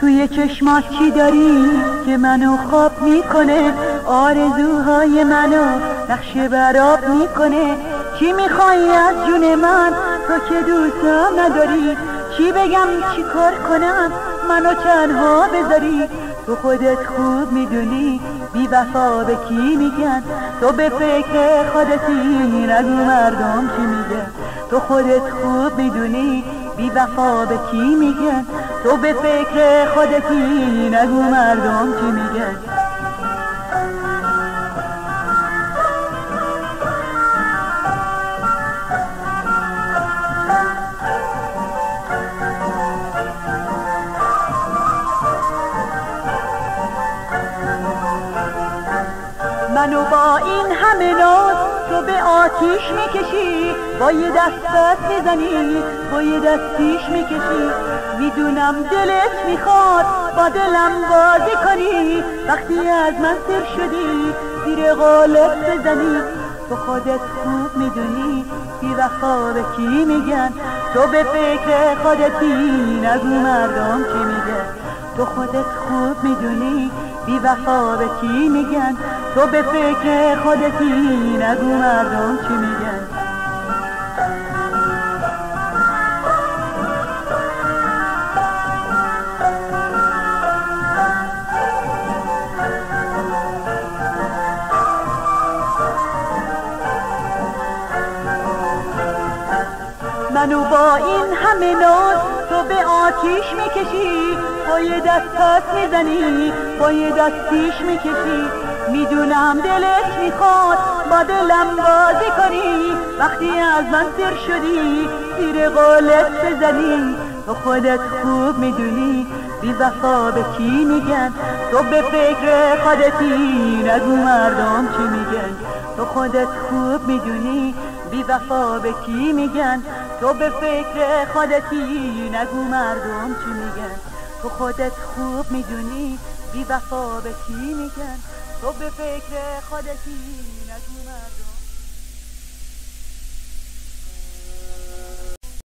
توی چشمات چی داری که منو خواب میکنه؟ آرزوهای منو نقشه براب میکنه. چی میخوای از جون من تو که دوستم نداری؟ چی بگم چی کار کنم منو تنها بذاری؟ تو خودت خوب میدونی بی وفا به کی میگن؟ تو به فکر خودتی نگو مردم چی میگن. تو خودت خوب میدونی بی وفا به کی میگن؟ تو به فکر خودتی نگو مردم چی میگن. منو با این همه ناز تو به آتیش میکشی، با یه دستت میزنی با یه دستیش میکشی. میدونم دلت میخواد با دلم بازی کنی، وقتی از من سر شدی زیر قالب بزنی. تو خودت خوب میدونی بی وفا به کی میگن؟ تو به فکر خودتی نگو مردم چی میگن. تو خودت خوب میدونی بی وفا به کی میگن؟ تو به فکر خودتی نگو مردم چی میگن. منو با این همه ناز تو به آتیش میکشی، با یه دستت میزنی با یه دستیش میکشی. میدونم دلت میخواد با دلم بازی کنی، وقتی از من سر شدی زیر قالب بزنی. تو خودت خوب میدونی بی وفا به کی میگن؟ تو به فکر خودتی نگو مردم چی میگن. تو خودت خوب میدونی بی وفا به کی میگن؟ تو به فکر خودتی نگو مردم چی میگن. تو خودت خوب میدونی بی وفا به کی میگن؟ تو به فکر خودتی نگو مردم.